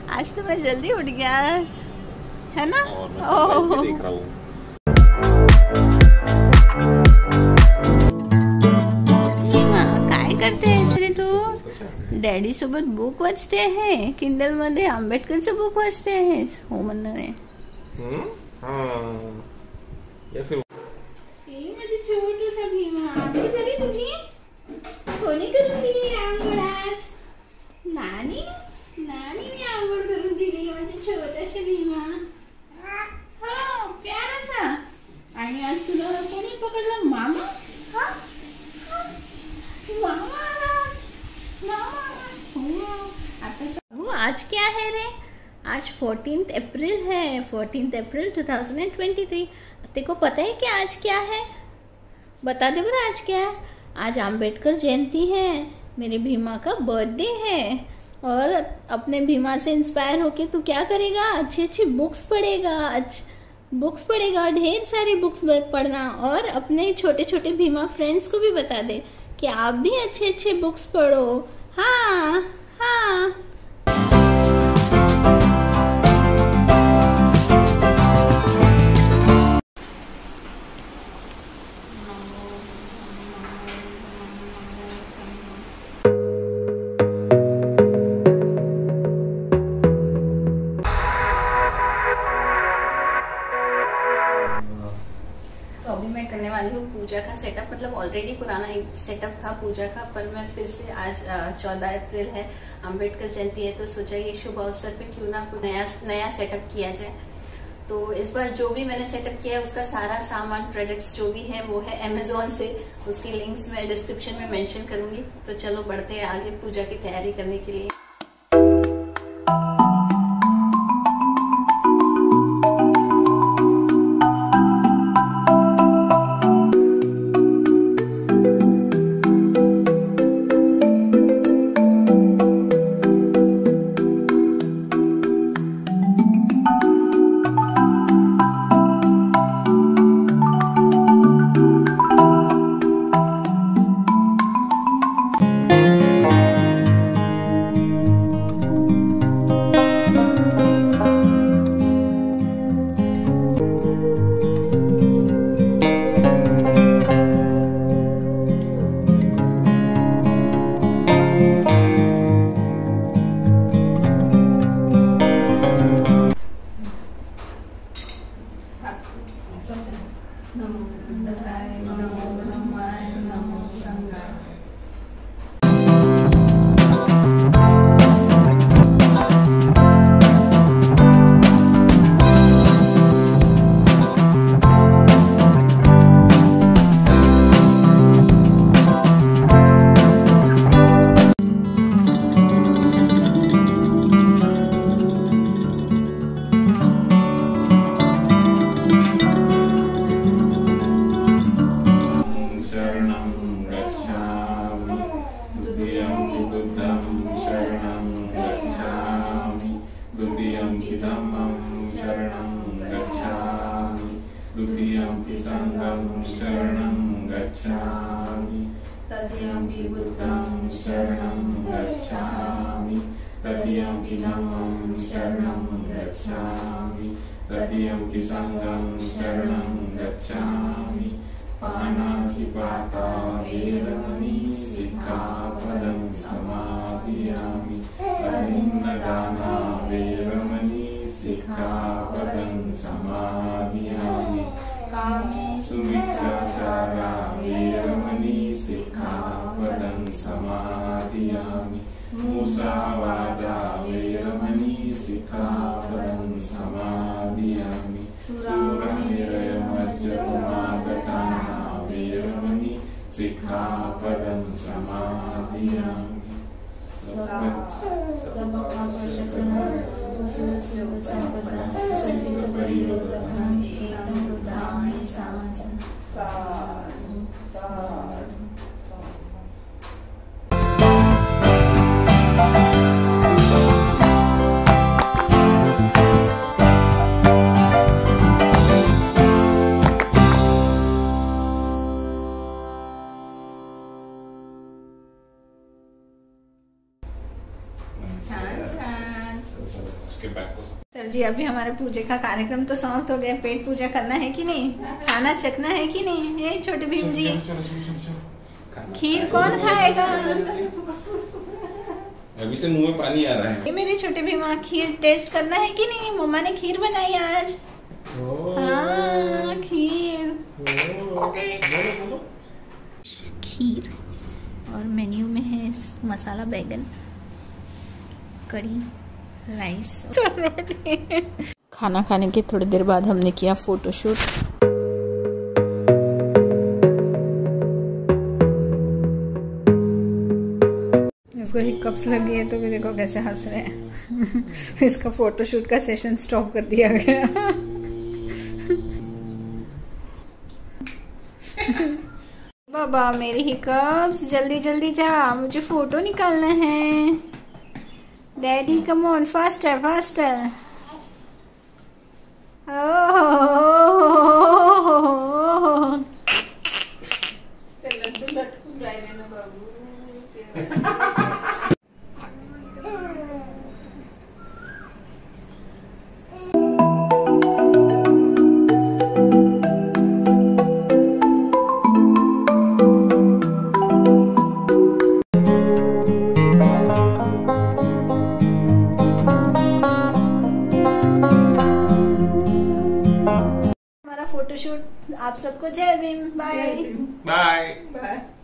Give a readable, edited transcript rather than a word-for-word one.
आज तो मैं जल्दी उठ गया है ना। और मैं सनराइज भी देख रहा हूँ। काय करतेस रे तू? डॅडी सोबत बुक वाचते आहे, किंडल मध्ये आंबेडकरचं बुक वाचते आहेस? हो म्हणणार आहे। या फिर माझी छोटूसा भीमा आंघोळ झाली तुझी? कोणी करून दिली आंघोळ आज? नानी नानीने आंघोळ करून दिली माझी छोटाशी भीमा। हो प्यारासा। आणि आज तुला कोणी पकडलं? मामा? हा मामा आज क्या है रे? आज 14 अप्रैल है, 14 अप्रैल 2023। तेरे को पता है कि आज क्या है? बता दे बरा आज क्या है? आज आम्बेडकर जयंती है, मेरे भीमा का बर्थडे है। और अपने भीमा से इंस्पायर होके तू क्या करेगा? अच्छी अच्छी बुक्स पढ़ेगा, ढेर सारी बुक्स पढ़ना। और अपने छोटे छोटे भीमा फ्रेंड्स को भी बता दे कि आप भी अच्छे अच्छे बुक्स पढ़ो। हाँ हाँ। तो अभी मैं करने वाली हूँ पूजा का सेटअप। मतलब ऑलरेडी पुराना एक सेटअप था पूजा का, पर मैं फिर से आज 14 अप्रैल है, अंबेडकर जयंती है, तो सोचा ये शुभ अवसर पे क्यों ना कुछ नया सेटअप किया जाए। तो इस बार जो भी मैंने सेटअप किया है उसका सारा सामान, प्रोडक्ट्स जो भी है वो है अमेजोन से। उसकी लिंक्स मैं डिस्क्रिप्शन में मेंशन करूंगी। तो चलो बढ़ते हैं आगे पूजा की तैयारी करने के लिए। नमो बुद्धाय, नमो ब्रह्माय, नमो संघाय। द्वितीयम्पि संघं शरणं गच्छामि, तृतीयम्पि बुद्धं शरणं गच्छामि, तृतीयम्पि धम्मं शरणं गच्छामि, तृतीयम्पि संघं शरणं गच्छामि। पानातिपाता वेरमणि सिक्खापदं समादियामि। अन्नदाना वेरमणि सिक्खापदं समादियामि। कामेषु मिथ्याचारा वेरमणि सिक्खापदं समादियामि। मुसावादा वेरमणि सिक्खापदं समादियामि। सुरामेरयमज्जपमादकाना वेरमणि सिक्खापदं समादियामि। छान छान। के बैग को। सर जी अभी हमारे पूजा का कार्यक्रम तो समाप्त हो गया। पेट पूजा करना है कि नहीं, खाना चखना है कि नहीं? ये छोटे भीम जी खीर कौन खाएगा? अभी से मुंह में पानी आ रहा है। ये मेरे छोटे भीमा खीर टेस्ट करना है कि नहीं? मम्मा ने खीर बनाई आज। हाँ खीर। खीर और मेन्यू में है मसाला बैगन, कड़ी, राइस, रोटी। खाना खाने के थोड़ी देर बाद हमने किया फोटोशूट। इसको हिकअप्स लगी है तो भी देखो कैसे हंस रहे हैं। इसका फोटोशूट का सेशन स्टॉप कर दिया गया। बाबा मेरे हिकअप्स, जल्दी जल्दी जा, मुझे फोटो निकालना है। Daddy come on, faster faster. लड्डू लटकू जाएगा ना बाबू। फोटोशूट आप सबको जय भीम। Bye bye bye.